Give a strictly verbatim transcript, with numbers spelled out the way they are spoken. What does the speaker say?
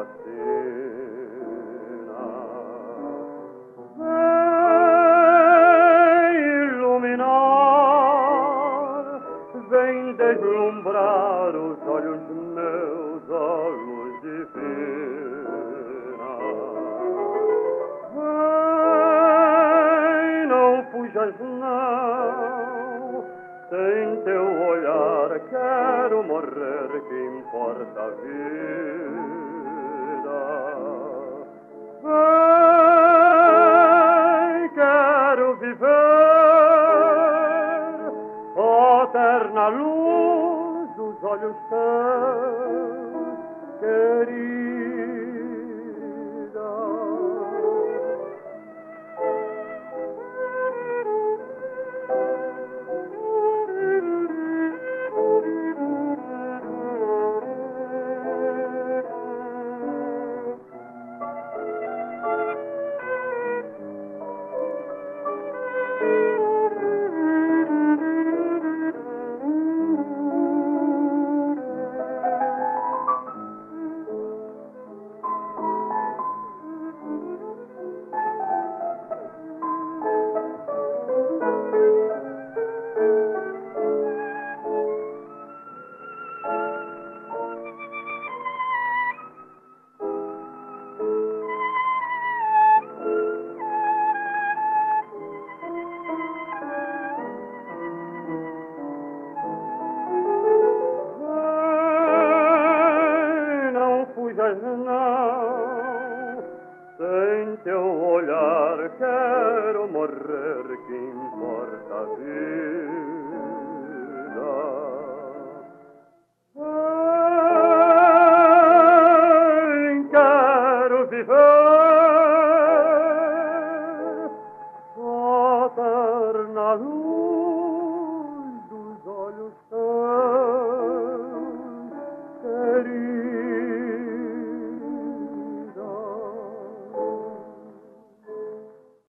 sina. Vem iluminar, vem deslumbrar os olhos meus, olhos de pena. Vem, não fujas não, sem teu olhar quero morrer, que importa a vida. Vem, quero viver, ó eterna luz dos olhos teus, querida. Não, sem teu olhar quero